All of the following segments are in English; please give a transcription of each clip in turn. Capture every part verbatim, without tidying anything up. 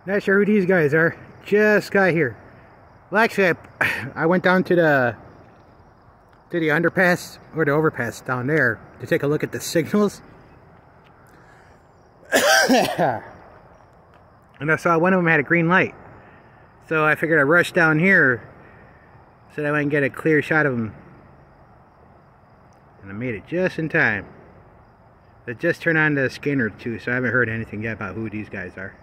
Not sure who these guys are. Just got here. Well, actually, I, I went down to the to the underpass or the overpass down there to take a look at the signals. And I saw one of them had a green light. So I figured I'd rush down here so that I can get a clear shot of them. And I made it just in time. They just turned on the scanner too, so I haven't heard anything yet about who these guys are.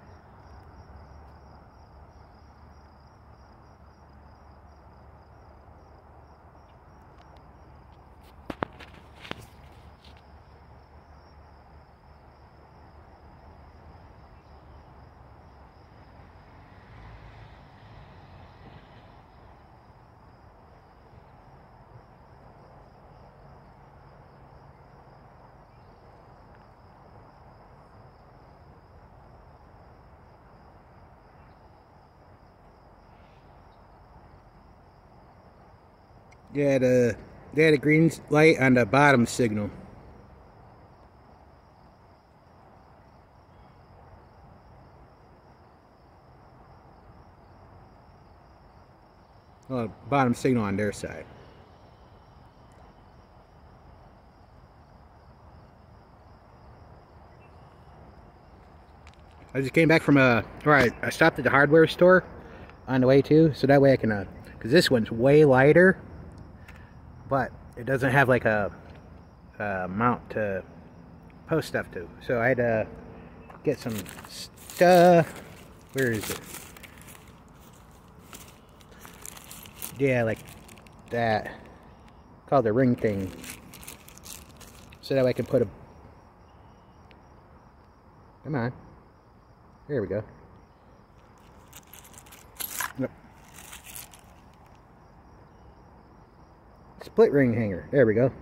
Yeah, the, they had a green light on the bottom signal. Well, bottom signal on their side. I just came back from a, or I, I stopped at the hardware store on the way too, so that way I can, uh, because this one's way lighter. But it doesn't have like a, a mount to post stuff to. So I had to get some stuff. Where is it? Yeah, like that. Called the ring thing. So that I can put a... Come on. There we go. Nope. Split ring hanger. There we go.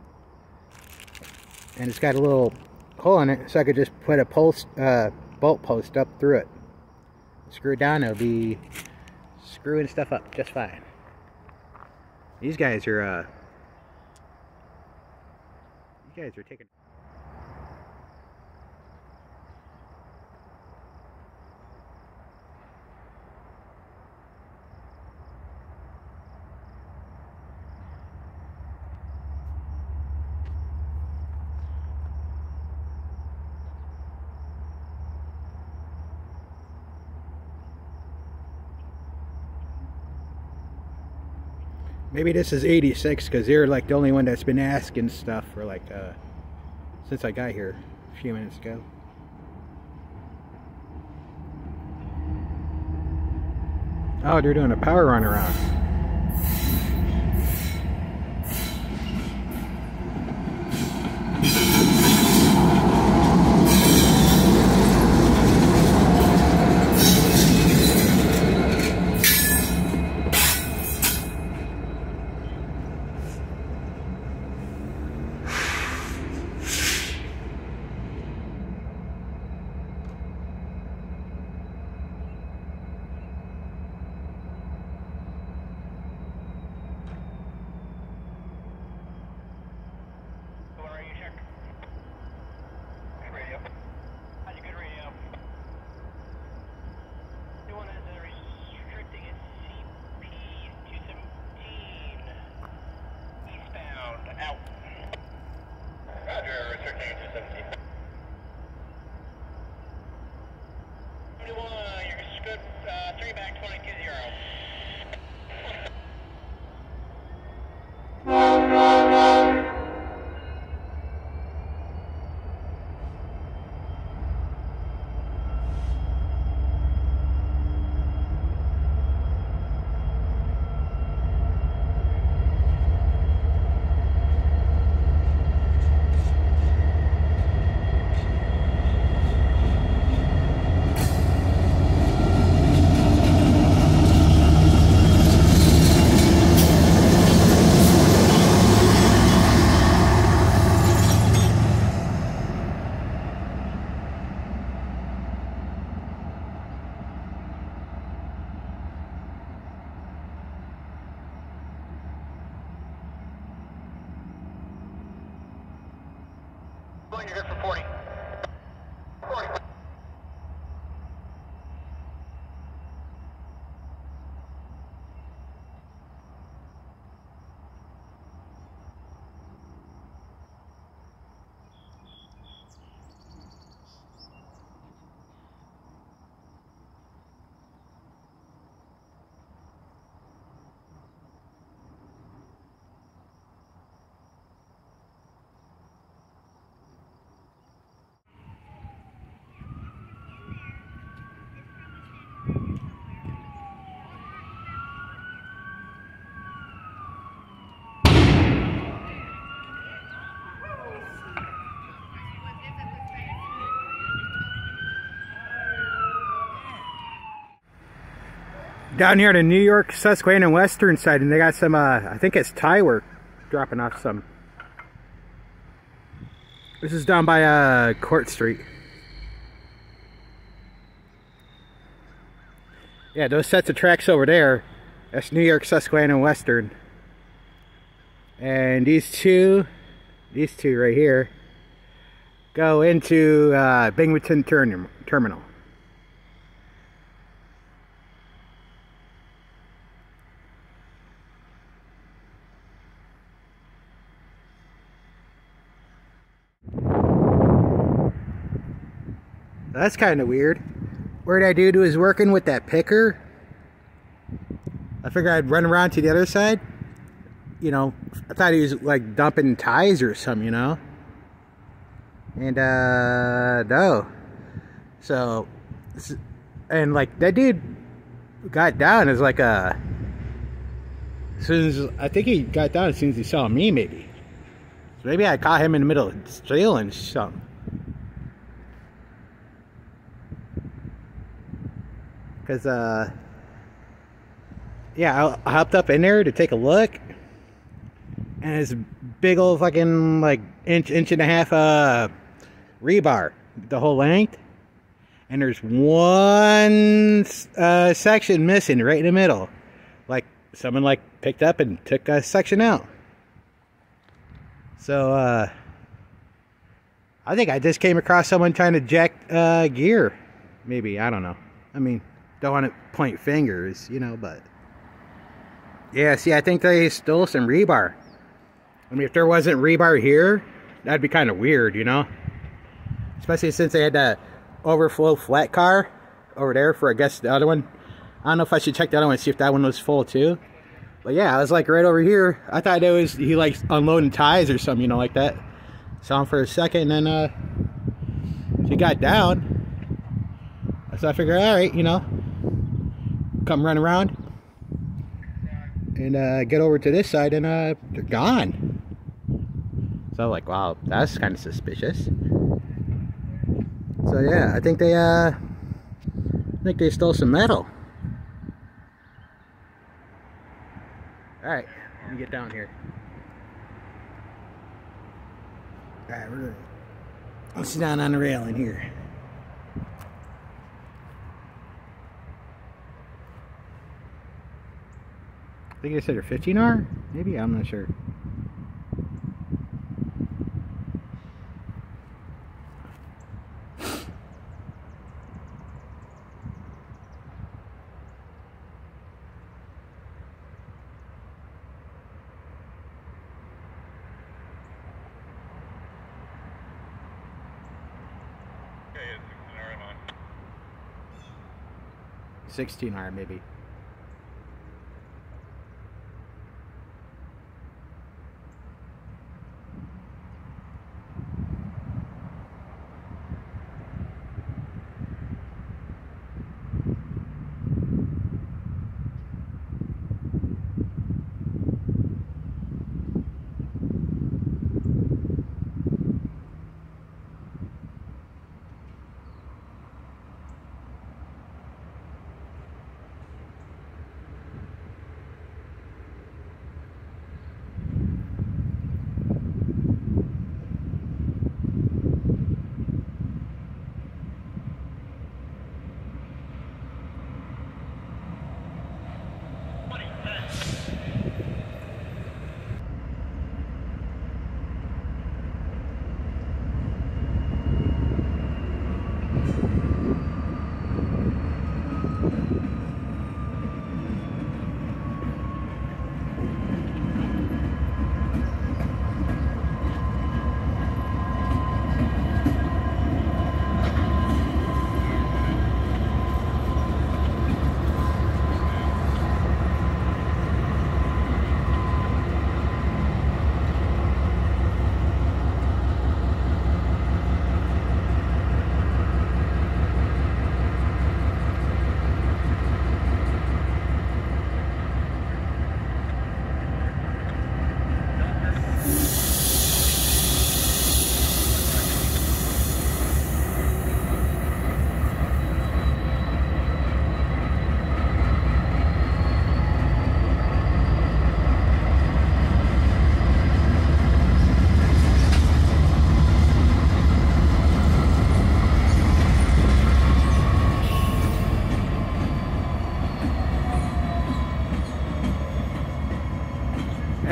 And it's got a little hole in it, so I could just put a post, uh, bolt post up through it. Screw it down, it'll be screwing stuff up just fine. These guys are, uh, you guys are taking... Maybe this is eighty-six because they're like the only one that's been asking stuff for like uh, since I got here a few minutes ago. Oh, they're doing a power run around. You're good for forty. forty. down here to New York, Susquehanna, and Western side, and they got some, uh, I think it's tie work dropping off some. This is down by uh, Court Street. Yeah, those sets of tracks over there, that's New York, Susquehanna, and Western. And these two, these two right here, go into uh, Binghamton term terminal. That's kind of weird. Where that dude was working with that picker, I figured I'd run around to the other side. You know, I thought he was like dumping ties or something, you know. And uh, no. So, and like that dude got down as like a. As soon as I think he got down as soon as he saw me, maybe. So maybe I caught him in the middle of stealing something. Cause uh, yeah, I, I hopped up in there to take a look, and it's big old fucking like inch, inch and a half uh rebar, the whole length, and there's one uh, section missing right in the middle, like someone like picked up and took a section out. So uh, I think I just came across someone trying to jack uh, gear, maybe, I don't know. I mean, don't want to point fingers, you know, but yeah, see, I think they stole some rebar. I mean, if there wasn't rebar here, that'd be kind of weird, you know, especially since they had that overflow flat car over there for, I guess, the other one. I don't know if I should check the other one and see if that one was full too. But yeah, I was like right over here. I thought it was he like unloading ties or something, you know, like that. Saw him for a second, and then uh, he got down. So I figured, all right, you know, come run around and uh, get over to this side, and uh, they're gone. So I'm like, wow, that's kind of suspicious. So yeah, I think they, uh, I think they stole some metal. All right, let me get down here. All right, we're gonna let's sit down on the railing here. I think they said they're fifteen R, maybe, I'm not sure. sixteen R maybe.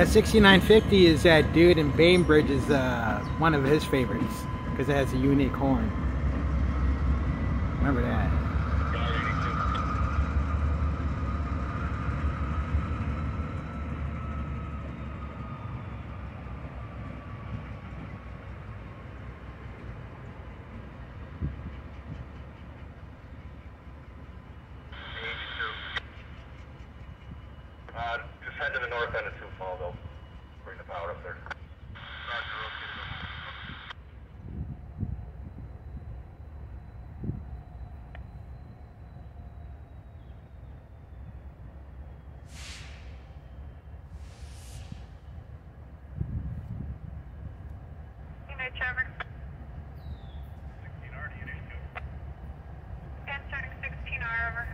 That sixty-nine fifty is that dude in Bainbridge's uh, one of his favorites because it has a unique horn. Remember that. Uh, just head to the north end of Sioux Falls, they'll bring the power up there. Unit Trevor. sixteen R to Unit two. ten starting sixteen R over.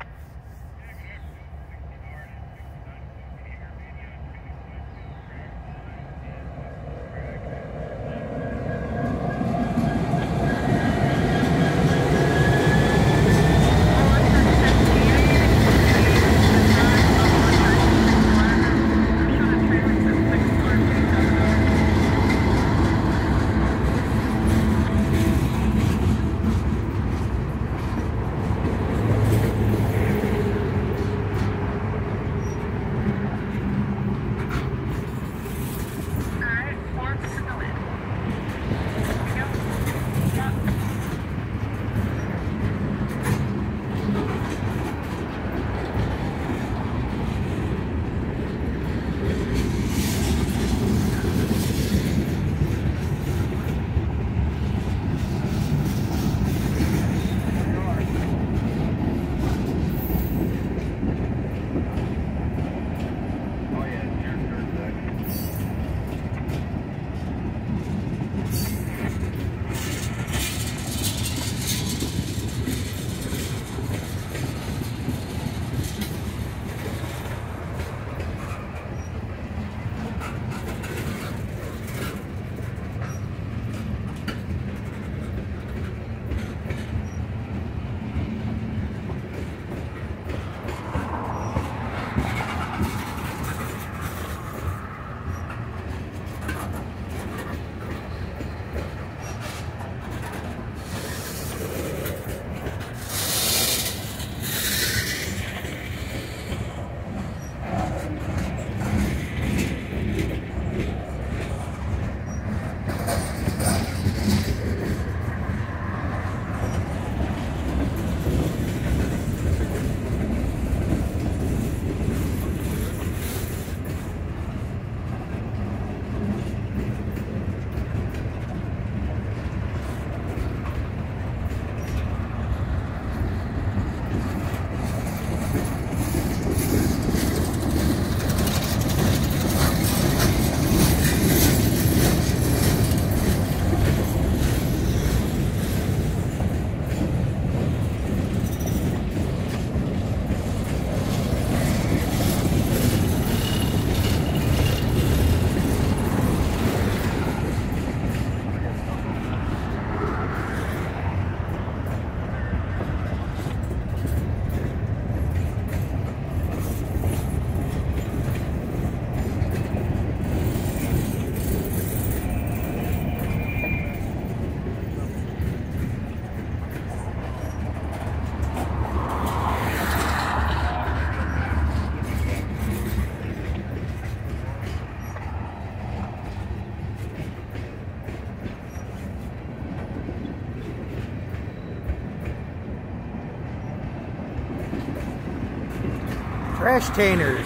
Trash tainers.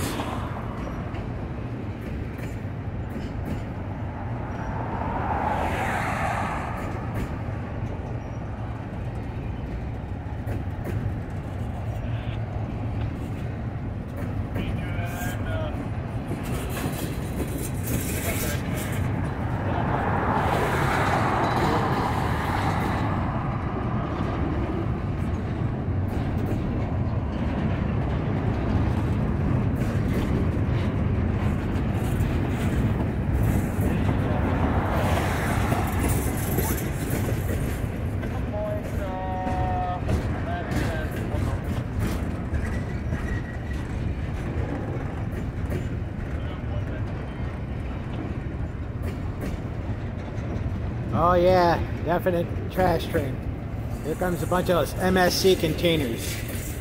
Oh yeah, definite trash train. Here comes a bunch of those M S C containers.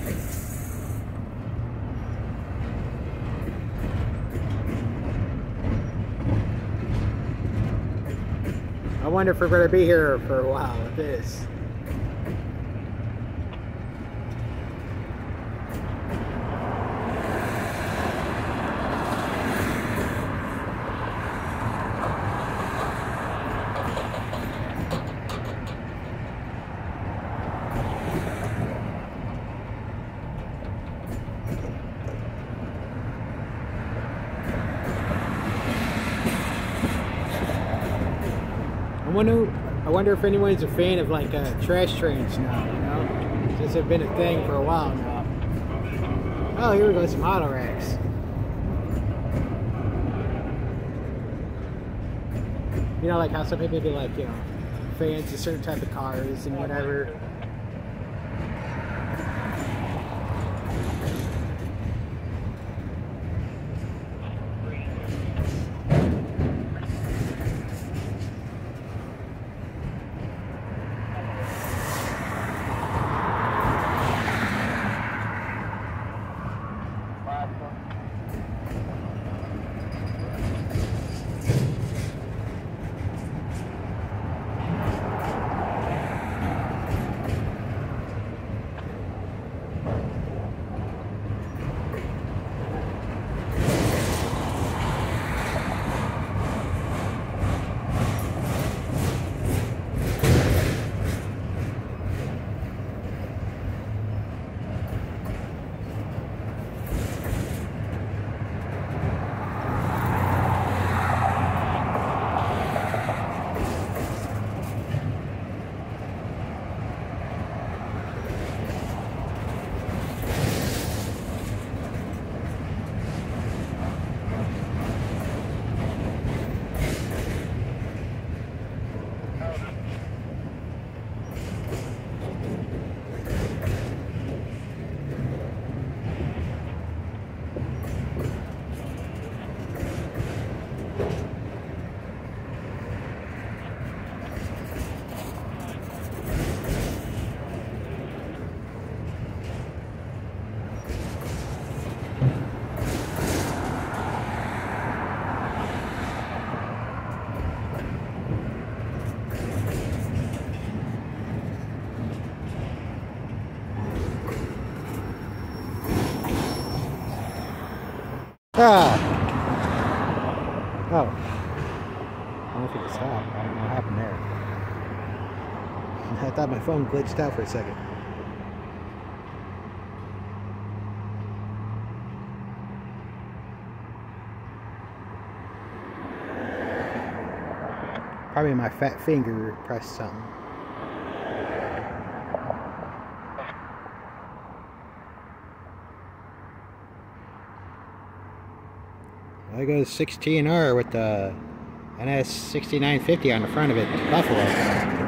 I wonder if we're going to be here for a while with this. I wonder, I wonder if anyone's a fan of like uh, trash trains now, you know? Since they've been a thing for a while now. Oh, here we go, some auto racks. You know, like how some people be like, you know, fans of certain type of cars and whatever. Ah! Oh. I don't know if it can stop. I don't know what happened there. I thought my phone glitched out for a second. Probably my fat finger pressed something. There goes sixteen R with the N S sixty-nine fifty on the front of it, Buffalo.